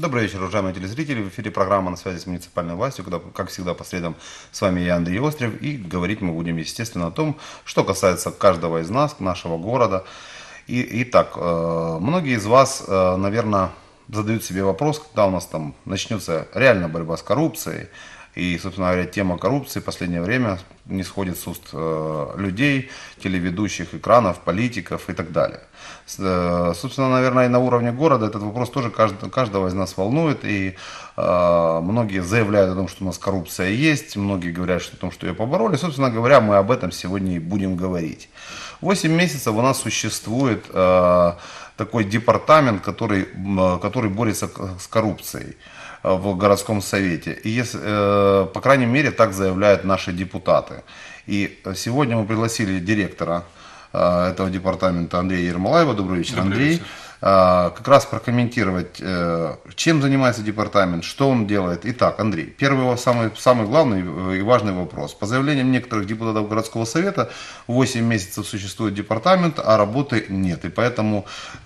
Добрый вечер, уважаемые телезрители. В эфире программа «На связи с муниципальной властью», когда, как всегда, по средам с вами я, Андрей Острев. И говорить мы будем, естественно, о том, что касается каждого из нас, нашего города. Итак, многие из вас, наверное, задают себе вопрос, когда у нас там начнется реальная борьба с коррупцией. И, собственно говоря, тема коррупции в последнее время не сходит с уст людей, телеведущих, экранов, политиков и так далее. Собственно, наверное, и на уровне города этот вопрос тоже каждого из нас волнует. И многие заявляют о том, что у нас коррупция есть, многие говорят о том, что ее побороли. Собственно говоря, мы об этом сегодня и будем говорить. 8 месяцев у нас существует такой департамент, который борется с коррупцией в городском совете. И если, по крайней мере, так заявляют наши депутаты. И сегодня мы пригласили директора этого департамента Андрея Ермолаева. Добрый вечер, Андрей. Вечер. Как раз прокомментировать, чем занимается департамент, что он делает. Итак, Андрей, первый, самый главный и важный вопрос. По заявлениям некоторых депутатов городского совета, 8 месяцев существует департамент, а работы нет. И поэтому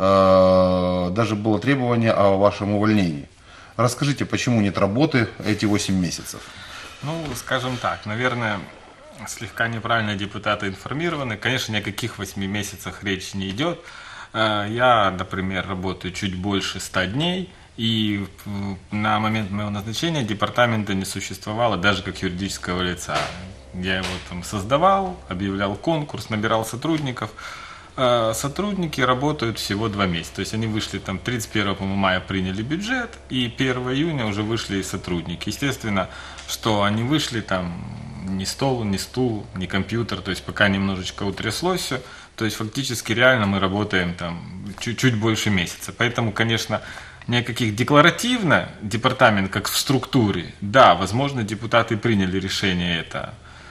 даже было требование о вашем увольнении. Расскажите, почему нет работы эти 8 месяцев? Ну, скажем так, наверное, слегка неправильно депутаты информированы. Конечно, ни о каких 8 месяцах речи не идет. Я, например, работаю чуть больше 100 дней, и на момент моего назначения департамента не существовало даже как юридического лица. Я его там создавал, объявлял конкурс, набирал сотрудников. Сотрудники работают всего 2 месяца. То есть они вышли там 31 мая, приняли бюджет, и 1 июня уже вышли сотрудники. Естественно, что они вышли там ни стол, ни стул, ни компьютер, то есть пока немножечко утряслось все. То есть фактически реально мы работаем там чуть больше месяца. Поэтому, конечно, ни о каких декларативно департамент как в структуре. Да, возможно, депутаты приняли решение это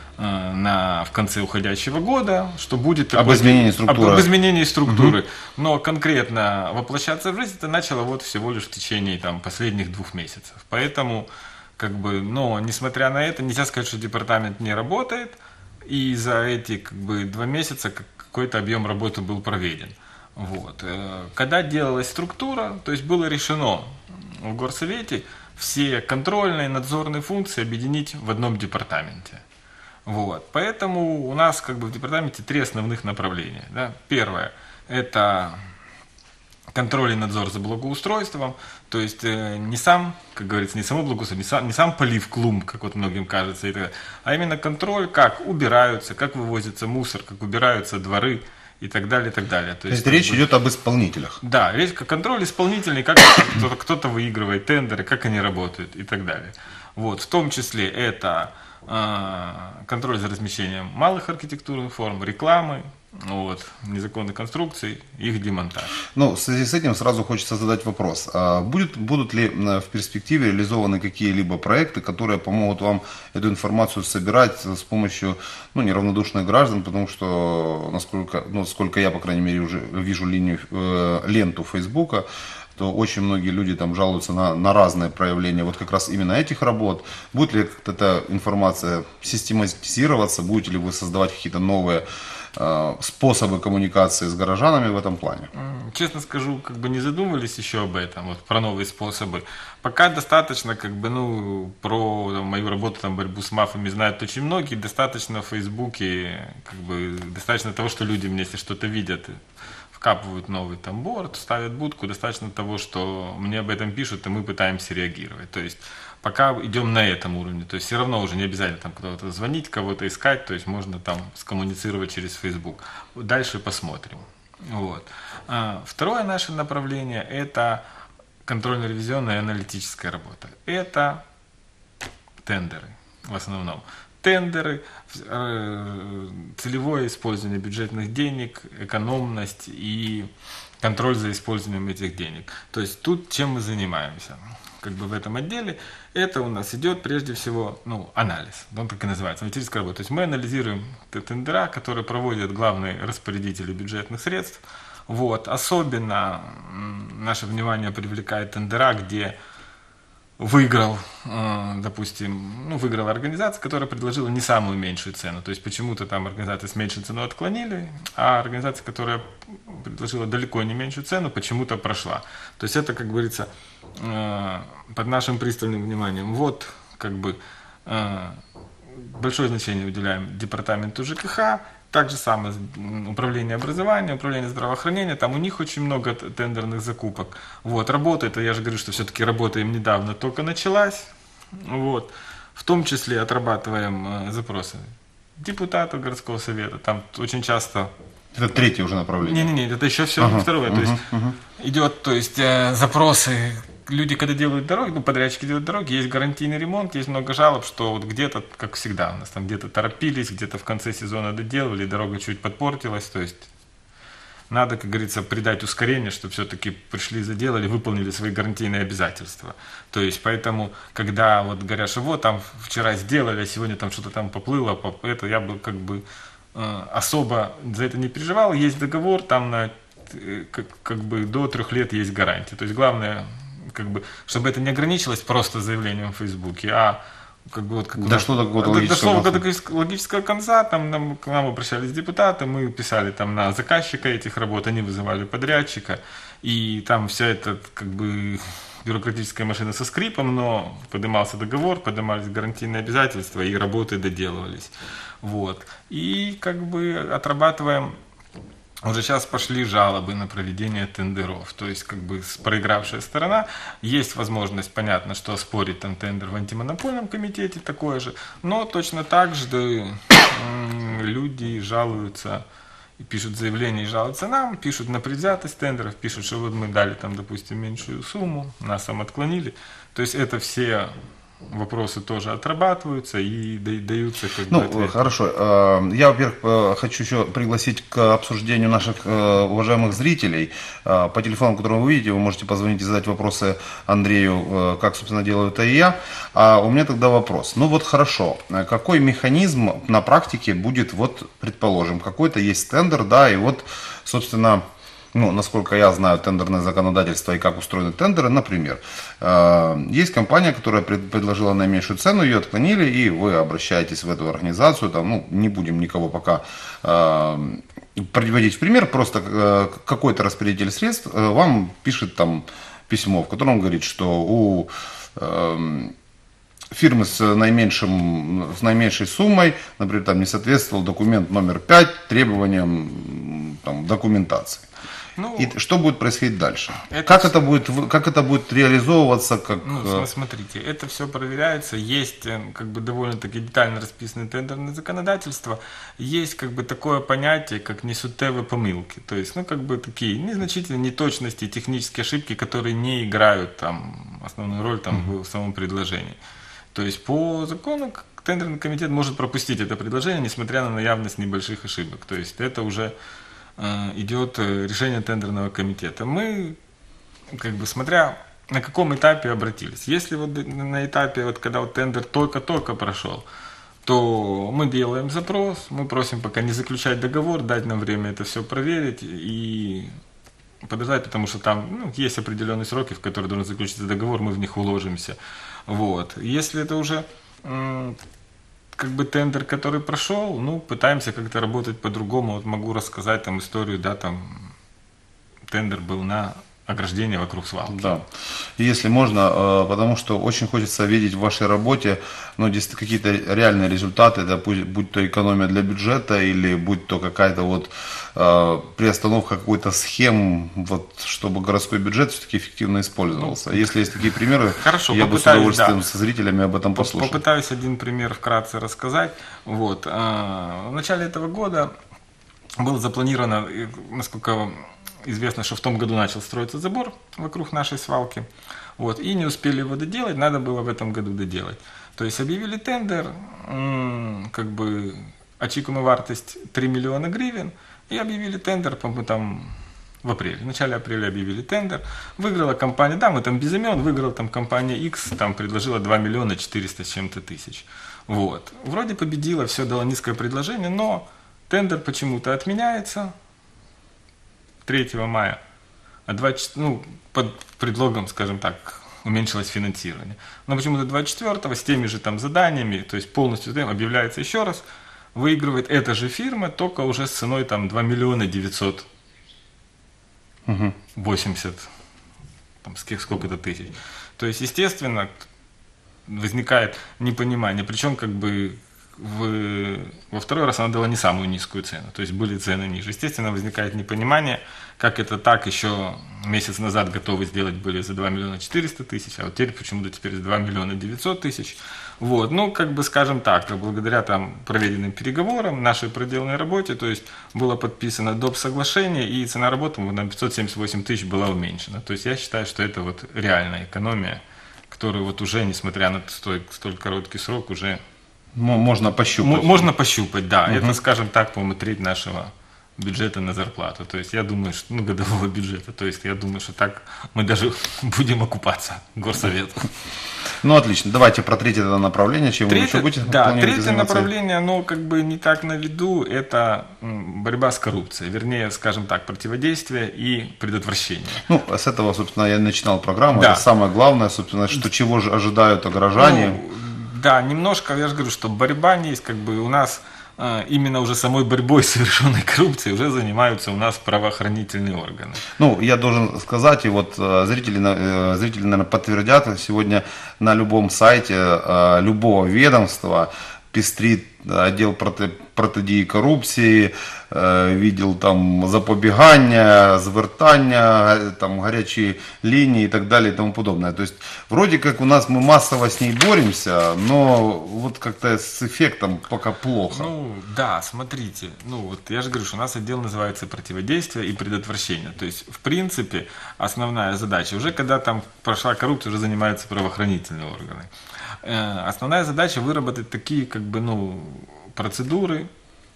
в конце уходящего года, что будет об изменении структуры. Об изменении структуры. Угу. Но конкретно воплощаться в жизнь это начало вот всего лишь в течение там, последних 2 месяцев. Поэтому, но несмотря на это, нельзя сказать, что департамент не работает, и за эти 2 месяца какой-то объем работы был проведен. Вот. Когда делалась структура, то есть было решено в горсовете все контрольные, надзорные функции объединить в одном департаменте. Вот. Поэтому у нас в департаменте 3 основных направления. Да. Первое – это контроль и надзор за благоустройством, то есть не сам, как говорится, не само благоустройство, не сам полив клумб, как вот многим кажется, а именно контроль, как убираются, как вывозится мусор, как убираются дворы и так далее, и так далее. То есть речь идет об исполнителях. Да, речь контроль исполнительный, как кто-то выигрывает тендеры, как они работают и так далее. Вот, в том числе это контроль за размещением малых архитектурных форм, рекламы, незаконных конструкций, их демонтаж. В связи с этим сразу хочется задать вопрос. Будут ли в перспективе реализованы какие-либо проекты, которые помогут вам эту информацию собирать с помощью неравнодушных граждан, потому что, насколько я, по крайней мере, уже вижу ленту Фейсбука, то очень многие люди там жалуются на разные проявления вот как раз именно этих работ. Будет ли эта информация систематизироваться, будете ли вы создавать какие-то новые способы коммуникации с горожанами в этом плане? Честно скажу, не задумывались еще об этом, про новые способы. Пока достаточно, про мою работу, борьбу с мафиями знают очень многие, достаточно в Фейсбуке, достаточно того, что люди мне, если что-то видят, вкапывают новый борд, ставят будку, достаточно того, что мне об этом пишут, и мы пытаемся реагировать. То есть пока идем на этом уровне, то есть все равно уже не обязательно кого-то звонить, кого-то искать, то есть можно скоммуницировать через Facebook. Дальше посмотрим. Вот. Второе наше направление – это контрольно-ревизионная и аналитическая работа. Это тендеры в основном. Тендеры, целевое использование бюджетных денег, экономность и контроль за использованием этих денег. То есть тут чем мы занимаемся? В этом отделе, это у нас идет прежде всего анализ, он так и называется, аналитическая работа. То есть мы анализируем тендера, которые проводят главные распорядители бюджетных средств. Вот. Особенно наше внимание привлекает тендера, где выиграл, допустим, выиграла организация, которая предложила не самую меньшую цену. То есть почему-то там организация с меньшей ценой отклонили, а организация, которая предложила далеко не меньшую цену, почему-то прошла. То есть это, как говорится, под нашим пристальным вниманием. Вот, как бы, большое значение уделяем департаменту ЖКХ, так же самое управление образования, управление здравоохранения, там у них очень много тендерных закупок. Вот, работает, я же говорю, что все-таки работа им недавно только началась, вот, в том числе отрабатываем запросы депутатов городского совета, там очень часто... Это третье уже направление. Не, это еще все второе, то есть идет, то есть запросы... Люди, когда делают дороги, подрядчики делают дороги, есть гарантийный ремонт, есть много жалоб, что вот где-то, как всегда, у нас там где-то торопились, где-то в конце сезона доделывали, дорога чуть подпортилась, то есть надо, как говорится, придать ускорение, чтобы все-таки пришли, заделали, выполнили свои гарантийные обязательства. То есть, поэтому, когда вот говорят, что вот там вчера сделали, а сегодня там что-то там поплыло, это я бы как бы особо за это не переживал, есть договор, там на как бы до 3 лет есть гарантия. То есть, главное, как бы, чтобы это не ограничилось просто заявлением в Фейсбуке, а как бы вот как дошло до какого-то логического конца, там к нам обращались депутаты, мы писали там на заказчика этих работ, они вызывали подрядчика, и там вся эта как бы бюрократическая машина со скрипом, но поднимался договор, поднимались гарантийные обязательства, и работы доделывались. Вот. И как бы отрабатываем. Уже сейчас пошли жалобы на проведение тендеров, то есть как бы проигравшая сторона, есть возможность, понятно, что оспорить там тендер в антимонопольном комитете, такое же, но точно так же люди жалуются, и пишут заявления и жалуются нам, пишут на предвзятость тендеров, пишут, что вот мы дали там, допустим, меньшую сумму, нас там отклонили, то есть это все... Вопросы тоже отрабатываются и даются как бы ответы. Хорошо. Я, во-первых, хочу еще пригласить к обсуждению наших уважаемых зрителей. По телефону, который вы видите, вы можете позвонить и задать вопросы Андрею, как, собственно, делаю это и я. А у меня тогда вопрос. Ну вот хорошо. Какой механизм на практике будет, вот, предположим, какой-то есть тендер, да, и вот, собственно... насколько я знаю тендерное законодательство и как устроены тендеры, например, есть компания, которая предложила наименьшую цену, ее отклонили, и вы обращаетесь в эту организацию, там, не будем никого пока приводить в пример, просто какой-то распределитель средств вам пишет там письмо, в котором говорит, что у фирмы с наименьшей суммой, например, там не соответствовал документ номер 5 требованиям там, документации. И что будет происходить дальше? Как это будет реализовываться? Смотрите, это все проверяется, есть как бы довольно-таки детально расписанное тендерное законодательство, есть как бы такое понятие, как несуттєві помилки, то есть, как бы такие незначительные неточности, технические ошибки, которые не играют там основную роль там в самом предложении. То есть по закону тендерный комитет может пропустить это предложение, несмотря на наявность небольших ошибок. То есть это уже идет решение тендерного комитета. Мы, как бы, смотря на каком этапе обратились. Если вот на этапе, вот, когда вот тендер только-только прошел, то мы делаем запрос, мы просим пока не заключать договор, дать нам время это все проверить и подождать, потому что там есть определенные сроки, в которые должен заключиться договор, мы в них уложимся. Вот. Если это уже как бы тендер, который прошел, пытаемся как-то работать по-другому. Вот могу рассказать там историю, да, там тендер был на ограждение вокруг свалки. Да, если можно, потому что очень хочется видеть в вашей работе какие-то реальные результаты, да, будь то экономия для бюджета или будь то какая-то вот приостановка какой-то схем, вот, чтобы городской бюджет все-таки эффективно использовался. Если есть такие примеры, хорошо, я бы с удовольствием со зрителями об этом послушал. Попытаюсь один пример вкратце рассказать. Вот. В начале этого года было запланировано, насколько известно, что в том году начал строиться забор вокруг нашей свалки. Вот, и не успели его доделать, надо было в этом году доделать. То есть объявили тендер, как бы очікуваема вартость 3 миллиона гривен, и объявили тендер, по-моему, там в апреле. В начале апреля объявили тендер. Выиграла компания, да, мы там без имен, выиграла там компания X, там предложила 2 миллиона 400 с чем-то тысяч. Вот. Вроде победила, все дало низкое предложение, но тендер почему-то отменяется 3 мая, под предлогом, скажем так, уменьшилось финансирование. Но почему-то 24-го с теми же там заданиями, то есть полностью объявляется еще раз, выигрывает эта же фирма, только уже с ценой там 2 миллиона 980, там, сколько-то тысяч. То есть, естественно, возникает непонимание. Причем, как бы, во второй раз она дала не самую низкую цену, то есть были цены ниже. Естественно, возникает непонимание, как это так, еще месяц назад готовы сделать были за 2 миллиона 400 тысяч, а вот теперь почему-то теперь за 2 миллиона 900 тысяч. Вот, ну, как бы, скажем так, благодаря там проведенным переговорам, нашей проделанной работе, то есть было подписано доп. Соглашение, и цена работы на 578 тысяч была уменьшена. То есть я считаю, что это вот реальная экономия, которую вот уже, несмотря на столь короткий срок, уже можно пощупать. Можно пощупать, да. Это, скажем так, по-моему, треть нашего бюджета на зарплату. То есть я думаю, что, годового бюджета. То есть я думаю, что так мы даже будем окупаться горсовету. Ну, отлично. Давайте про третье направление, чем вы еще будете заниматься. Третье направление, оно как бы не так на виду, это борьба с коррупцией. Вернее, скажем так, противодействие и предотвращение. Ну, с этого, собственно, я начинал программу. Да. Это самое главное, собственно, что чего же ожидают горожане. Да, немножко, я же говорю, что борьба есть, как бы у нас именно уже самой борьбой с совершенной коррупцией уже занимаются у нас правоохранительные органы. Ну, я должен сказать, и вот зрители, наверное, подтвердят, сегодня на любом сайте любого ведомства пестрит отдел протидії корупції, відділ там запобігання, звертання, там горячие линии и так далее и тому подобное. То есть вроде как у нас мы массово с ней боремся, но вот как-то с эффектом пока плохо. Ну да, смотрите, ну вот я же говорю, что у нас отдел называется противодействие и предотвращение. То есть в принципе основная задача, уже когда там прошла коррупция, уже занимаются правоохранительные органы. Основная задача выработать такие как бы, процедуры,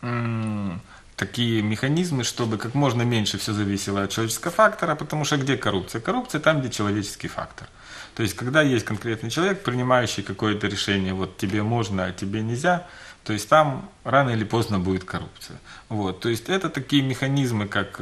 такие механизмы, чтобы как можно меньше все зависело от человеческого фактора, потому что где коррупция? Коррупция там, где человеческий фактор. То есть, когда есть конкретный человек, принимающий какое-то решение, вот тебе можно, а тебе нельзя, то есть там рано или поздно будет коррупция. Вот, то есть это такие механизмы, как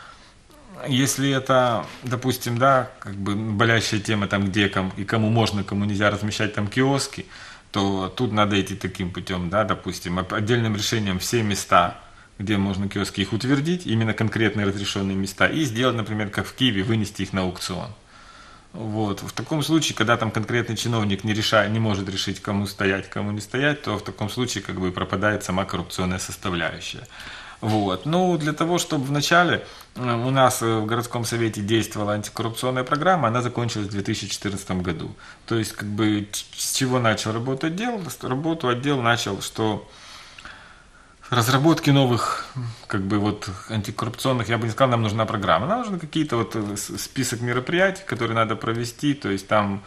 если это, допустим, да, как бы болящая тема, там, где и кому можно, кому нельзя размещать там киоски, то тут надо идти таким путем, да, допустим, отдельным решением все места, где можно киоски, их утвердить, именно конкретные разрешенные места, и сделать, например, как в Киеве, вынести их на аукцион. Вот. В таком случае, когда там конкретный чиновник не может решить, кому стоять, кому не стоять, то в таком случае как бы пропадает сама коррупционная составляющая. Вот. Ну, для того, чтобы вначале у нас в городском совете действовала антикоррупционная программа, она закончилась в 2014 году. То есть, как бы, с чего начал работать отдел? Работу отдел начал, что разработки новых, как бы, вот, антикоррупционных, я бы не сказал, нам нужна программа. Нам нужен какие-то вот список мероприятий, которые надо провести, то есть там,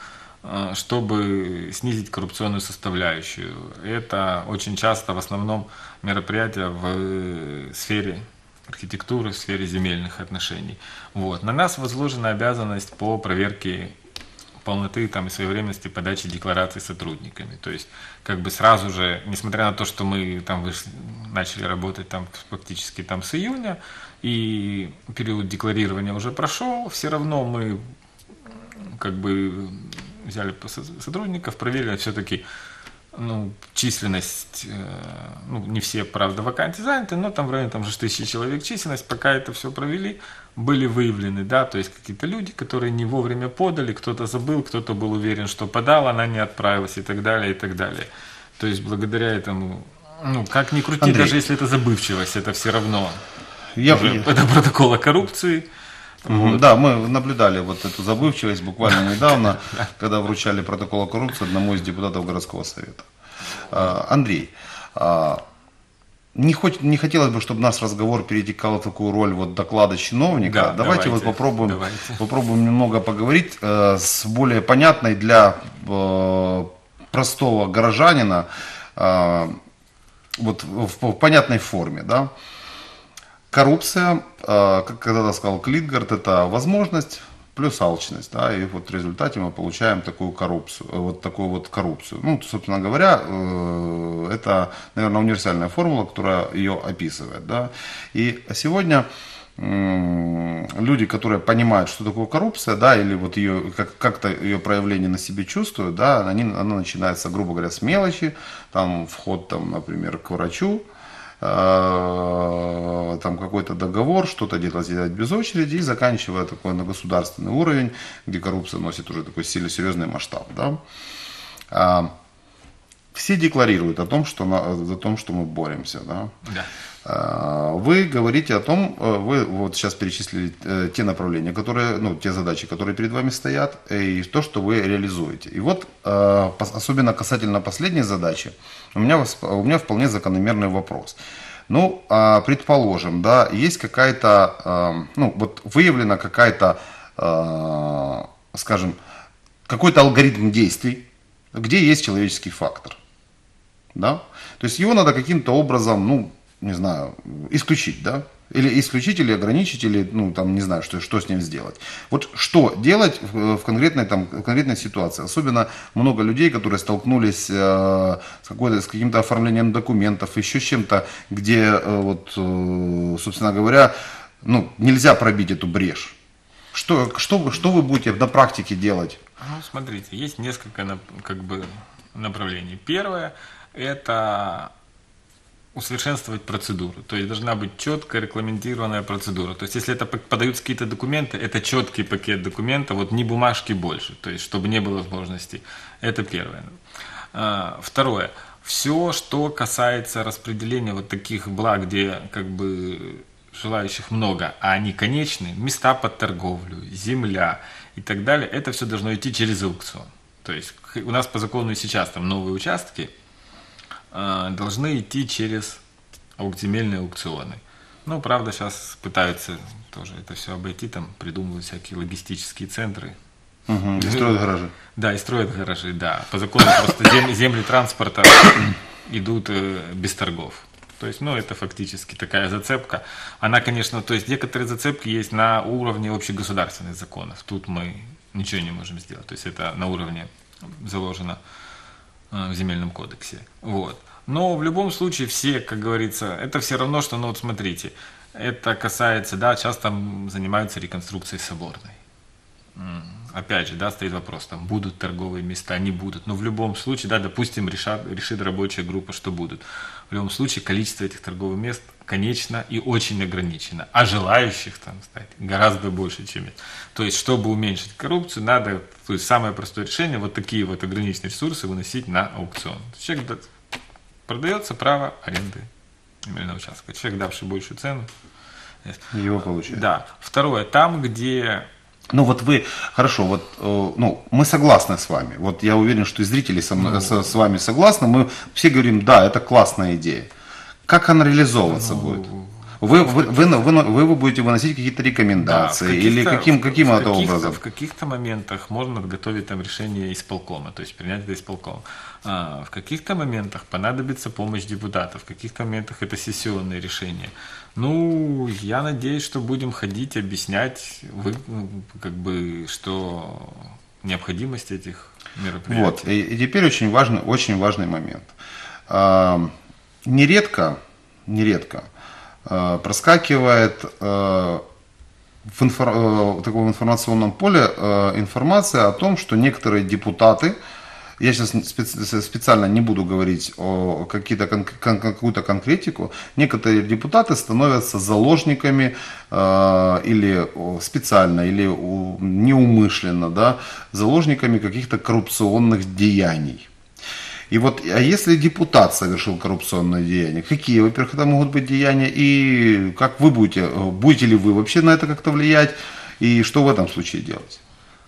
чтобы снизить коррупционную составляющую. Это очень часто в основном мероприятия в сфере архитектуры, в сфере земельных отношений. Вот. На нас возложена обязанность по проверке полноты там, и своевременности подачи деклараций сотрудниками. То есть, как бы сразу же, несмотря на то, что мы там начали работать там, фактически там, с июня, и период декларирования уже прошел, все равно мы как бы взяли сотрудников, проверили все-таки численность, не все, правда, вакансии заняты, но там в районе там, 1000 человек численность, пока это все провели, были выявлены, да, то есть какие-то люди, которые не вовремя подали, кто-то забыл, кто-то был уверен, что подал, она не отправилась и так далее, и так далее. То есть благодаря этому, как ни крути, Андрей, даже если это забывчивость, это все равно это протокол о коррупции. Вот. Да, мы наблюдали вот эту забывчивость буквально недавно, когда вручали протокол о коррупции одному из депутатов городского совета. Андрей, не хотелось бы, чтобы наш разговор перетекал в такую роль вот доклада чиновника. Да, давайте вот попробуем немного поговорить с более понятной для простого горожанина, вот в понятной форме, да. Коррупция, как когда-то сказал Клитгард, это возможность плюс алчность, да, и вот в результате мы получаем такую коррупцию. Ну, собственно говоря, это, наверное, универсальная формула, которая ее описывает, да. И сегодня люди, которые понимают, что такое коррупция, да, или вот ее, как-то ее проявление на себе чувствуют, да, она начинается, грубо говоря, с мелочи, там, вход, там, например, к врачу, там какой-то договор, что-то делать без очереди, и заканчивая такой на государственный уровень, где коррупция носит уже такой сильно серьезный масштаб, да. Все декларируют о том, что мы боремся, да. Да. Вы говорите о том, вы вот сейчас перечислили те направления, те задачи, которые перед вами стоят, и то, что вы реализуете. И вот, особенно касательно последней задачи, у меня вполне закономерный вопрос. Ну, предположим, да, есть какая-то, вот выявлена какая-то, скажем, какой-то алгоритм действий, где есть человеческий фактор, да? То есть его надо каким-то образом, не знаю, исключить, да? Или исключить, или ограничить, или, не знаю, что с ним сделать. Вот что делать в конкретной ситуации? Особенно много людей, которые столкнулись с каким-то оформлением документов, еще с чем-то, где, собственно говоря, нельзя пробить эту брешь. Что вы будете на практике делать? Ну, смотрите, есть несколько направлений. Первое – это усовершенствовать процедуру. То есть должна быть четко регламентированная процедура. То есть если это подаются какие-то документы, это четкий пакет документов, вот ни бумажки больше, то есть чтобы не было возможностей. Это первое. Второе. Все, что касается распределения вот таких благ, где желающих много, а они конечны, места под торговлю, земля и так далее, это все должно идти через аукцион. То есть у нас по закону и сейчас там новые участки должны идти через земельные аукционы. Ну, правда, сейчас пытаются тоже это все обойти, там придумывают всякие логистические центры. Угу, и строят гаражи. Да, и строят гаражи, да. По закону просто земли транспорта идут без торгов. То есть, это фактически такая зацепка. Она, конечно, то есть некоторые зацепки есть на уровне общегосударственных законов. Тут мы ничего не можем сделать. То есть это на уровне заложено в Земельном кодексе. Вот. Но в любом случае все, как говорится, это все равно, что, смотрите, это касается, да, сейчас там занимаются реконструкцией соборной. Опять же, да, стоит вопрос, там будут торговые места, не будут. Но в любом случае, да, допустим, решит рабочая группа, что будут. В любом случае, количество этих торговых мест конечно и очень ограничено. А желающих там, кстати, гораздо больше, чем это. То есть, чтобы уменьшить коррупцию, надо, то есть, самое простое решение, вот такие вот ограниченные ресурсы выносить на аукцион. Человек продается право аренды земельного участка. Человек, давший большую цену, его получает. Да. Второе, там, где... Хорошо, мы согласны с вами. Вот я уверен, что и зрители с вами согласны. Мы все говорим, да, это классная идея. Как она реализовываться будет? Вы будете выносить какие-то рекомендации, да, или каким это образом? В каких-то моментах можно подготовить там решение исполкома, то есть принять это исполком. В каких-то моментах понадобится помощь депутатов, в каких-то моментах это сессионные решения. Я надеюсь, что будем ходить, объяснять, что необходимость этих мероприятий. Вот, и теперь очень важный момент. Нередко проскакивает в таком информационном поле информация о том, что некоторые депутаты, я сейчас специально не буду говорить о какую-то конкретику, некоторые депутаты становятся заложниками или специально, или неумышленно, да, заложниками каких-то коррупционных деяний. И а если депутат совершил коррупционное деяние, какие, во-первых, это могут быть деяния, и как вы будете ли вы вообще на это как-то влиять, и что в этом случае делать?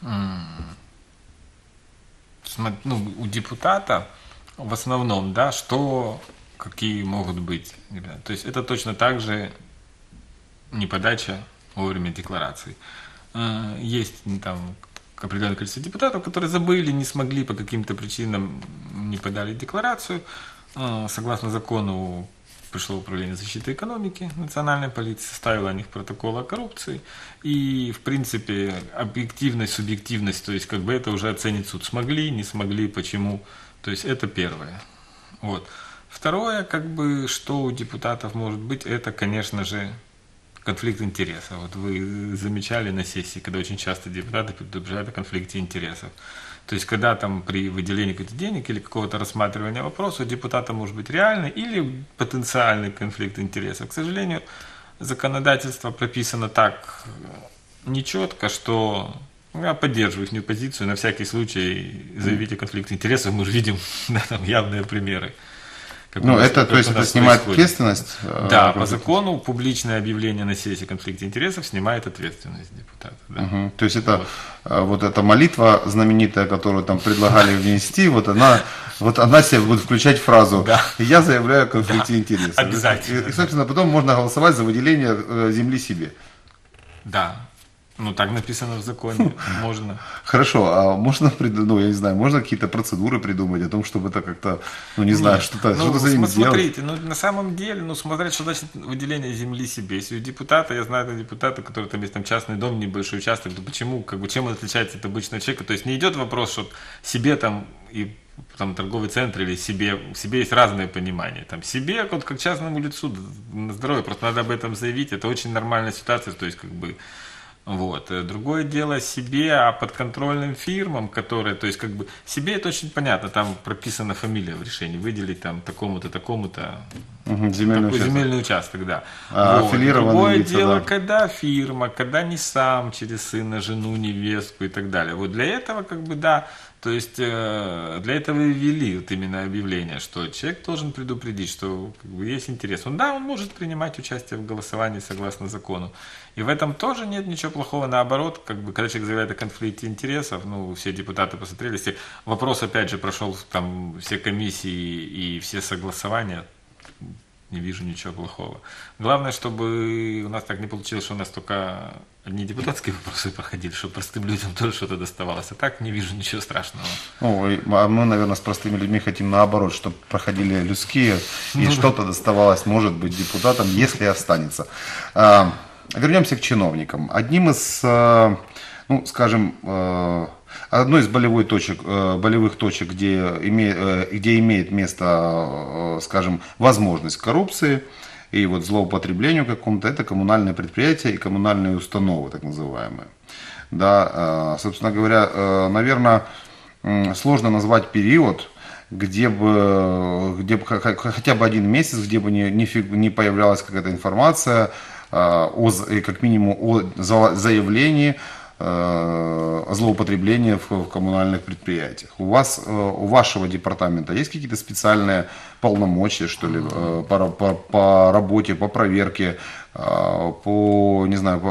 У депутата в основном, да, какие могут быть. То есть это точно так же неподача вовремя деклараций. Есть там определенное количество депутатов, которые забыли, не смогли по каким-то причинам, не подали декларацию. Согласно закону пришло управление защиты экономики национальной полиции, составило о них протокол о коррупции. И, в принципе, объективность, субъективность, то есть это уже оценит суд. Смогли, не смогли, почему. То есть это первое. Вот. Второе, что у депутатов может быть, это, конечно же, конфликт интересов. Вот вы замечали на сессии, когда очень часто депутаты предупреждают о конфликте интересов. То есть, когда там при выделении каких-то денег или какого-то рассматривания вопроса у депутата может быть реальный или потенциальный конфликт интересов. К сожалению, законодательство прописано так нечетко, что я поддерживаю их позицию. На всякий случай заявить о конфликте интересов, мы же видим там явные примеры. То есть это снимает ответственность? Да, по закону публичное объявление на сессии конфликта интересов снимает ответственность депутата. Да. Угу. То есть это вот эта молитва знаменитая, которую там предлагали внести, вот она себе будет включать фразу «Я заявляю о конфликте интересов». Обязательно. И, собственно, потом можно голосовать за выделение земли себе. Да. Ну, так написано в законе, можно. Хорошо, а можно, я не знаю, можно какие-то процедуры придумать о том, чтобы это как-то, что-то за ним сделать? Смотрите, на самом деле, смотреть, что значит выделение земли себе. Если у депутата, я знаю депутата, который там есть частный дом, небольшой участок, то почему, чем он отличается от обычного человека? То есть не идет вопрос, что себе там и там торговый центр или себе есть разное понимание. Там себе, как частному лицу, на здоровье, просто надо об этом заявить, это очень нормальная ситуация, то есть Другое дело себе, а подконтрольным фирмам, которые, то есть себе это очень понятно, там прописана фамилия в решении, выделить там такому-то, такому-то земельный участок, да. Другое дело, когда фирма, когда не сам через сына, жену, невестку и так далее. Вот для этого то есть для этого и ввели именно объявление, что человек должен предупредить, что есть интерес. Он может принимать участие в голосовании согласно закону. И в этом тоже нет ничего плохого. Наоборот, когда человек заявляет о конфликте интересов, все депутаты посмотрели, если вопрос опять же прошел там все комиссии и все согласования, не вижу ничего плохого. Главное, чтобы у нас так не получилось, что у нас только одни депутатские вопросы проходили, чтобы простым людям тоже что-то доставалось. А так не вижу ничего страшного. А мы, наверное, с простыми людьми хотим наоборот, чтобы проходили людские, и что-то доставалось, может быть, депутатам, если останется. Вернемся к чиновникам. Одним из, одной из болевых точек, где имеет место, возможность коррупции и злоупотреблению какому-то, это коммунальные предприятия и коммунальные установы, так называемые. Да, собственно говоря, наверное, сложно назвать период, где бы хотя бы один месяц, где бы не появлялась какая-то информация, как минимум о заявлении о злоупотреблении в коммунальных предприятиях. У вашего департамента есть какие-то специальные полномочия, что ли, по работе, по проверке, по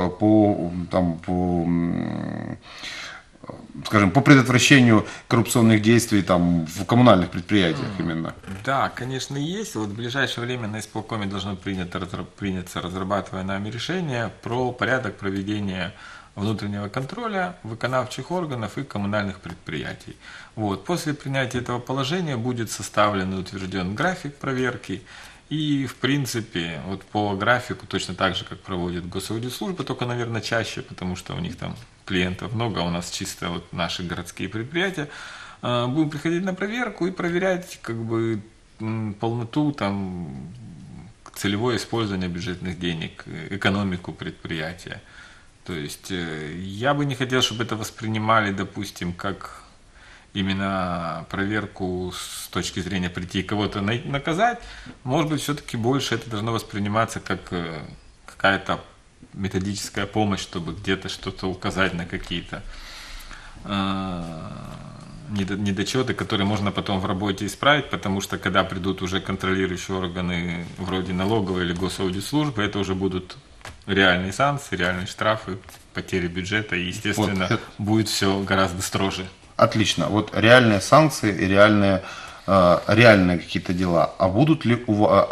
предотвращению коррупционных действий в коммунальных предприятиях именно? Да, конечно, есть. В ближайшее время на исполкоме должно приняться разрабатываемое нами решение про порядок проведения внутреннего контроля виконавчих органов и коммунальных предприятий. После принятия этого положения будет составлен и утвержден график проверки. И, в принципе, по графику, точно так же, как проводит Госаудитслужба, только, наверное, чаще, потому что у них там клиентов много, а у нас чисто наши городские предприятия, будем приходить на проверку и проверять полноту, целевое использование бюджетных денег, экономику предприятия. То есть я бы не хотел, чтобы это воспринимали, допустим, как именно проверку с точки зрения прийти кого-то наказать. Может быть, все-таки больше это должно восприниматься как какая-то методическая помощь, чтобы где-то что-то указать на какие-то недочеты, которые можно потом в работе исправить, потому что когда придут уже контролирующие органы вроде налоговой или Госаудитслужбы, это уже будут реальные санкции, реальные штрафы, потери бюджета, и, естественно, будет все гораздо строже. Отлично. Реальные санкции и реальные какие-то дела. А могут ли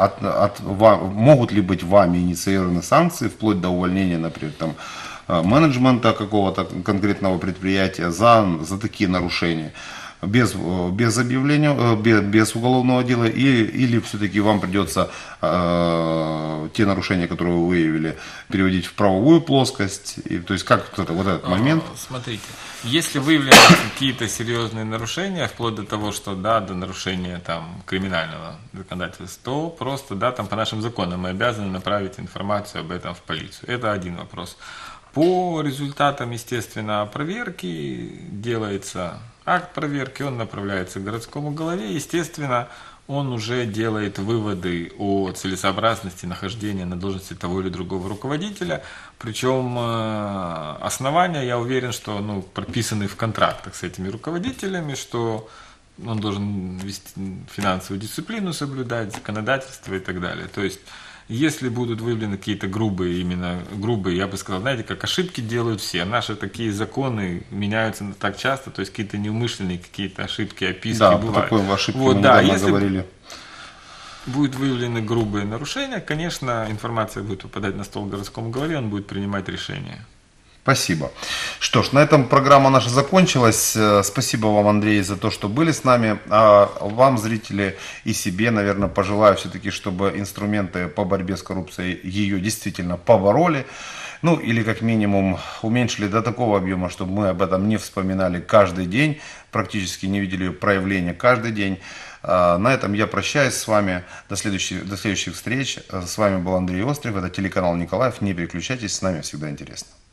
быть вами инициированы санкции вплоть до увольнения, например, менеджмента какого-то конкретного предприятия за такие нарушения? без объявления, без уголовного дела, или все-таки вам придется те нарушения, которые вы выявили, переводить в правовую плоскость? То есть как вот этот момент? Смотрите, если выявлены какие-то серьезные нарушения, вплоть до того, что да, до нарушения там криминального законодательства, то просто да, там по нашим законам мы обязаны направить информацию об этом в полицию. Это один вопрос. По результатам, естественно, проверки делается акт проверки, он направляется к городскому голове, естественно, он уже делает выводы о целесообразности нахождения на должности того или другого руководителя. Причем основания, я уверен, что прописаны в контрактах с этими руководителями, что он должен вести финансовую дисциплину, соблюдать законодательство и так далее. То есть, если будут выявлены какие-то грубые, я бы сказал, знаете, как ошибки делают все. Наши такие законы меняются так часто, то есть какие-то неумышленные, какие-то ошибки, описки бывают. Да, такой ошибки мы недавно говорили. Будут выявлены грубые нарушения, конечно, информация будет попадать на стол городскому голове, он будет принимать решение. Спасибо. Что ж, на этом программа наша закончилась. Спасибо вам, Андрей, за то, что были с нами. А вам, зрители, и себе, наверное, пожелаю все-таки, чтобы инструменты по борьбе с коррупцией ее действительно побороли. Или как минимум уменьшили до такого объема, чтобы мы об этом не вспоминали каждый день, практически не видели проявления каждый день. На этом я прощаюсь с вами. До следующих встреч. С вами был Андрей Острев. Это телеканал Николаев. Не переключайтесь, с нами всегда интересно.